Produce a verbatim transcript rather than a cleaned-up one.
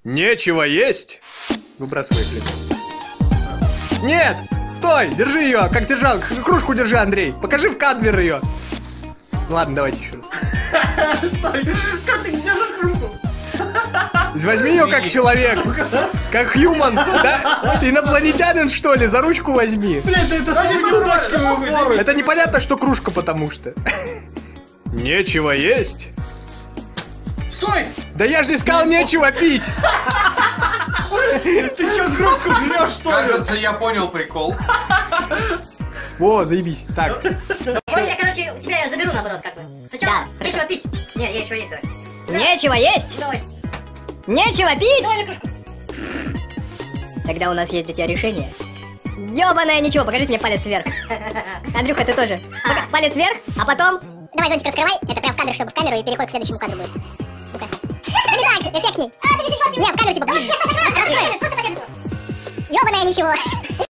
Нечего есть? Выбрасывай хлеб. Нет! Стой! Держи ее! Как держал? Кружку держи, Андрей! Покажи в кадвер ее! Ладно, давайте еще раз. Стой! Как ты держишь кружку? Возьми ее как человек! Как хьюман! Да? Ты инопланетянин, что ли? За ручку возьми! Блин, ты это самый неудачный выбор! Это непонятно, что кружка, потому что. Нечего есть? Стой! Да я же не сказал нечего пить! Ты что, кружку жрешь, что ли? Кажется, я понял прикол. Во, заебись. Так. Ой, я, короче, у тебя я заберу, наоборот, как бы. Сначала да, нечего пить. Не, я еще есть, давай. Нечего есть? Давай. Нечего пить? Давай мне кружку. Тогда у нас есть для тебя решение. Ёбаное ничего, покажите мне палец вверх. Андрюха, ты тоже. Ну-ка, палец вверх, а потом... Давай зонтик раскрывай, это прям в кадр, чтобы в камеру, и переход к следующему кадру будет. Ну-ка. Не так, эффектней. А, ты не, в камеру типа. Раскрой. Ёбаное ничего.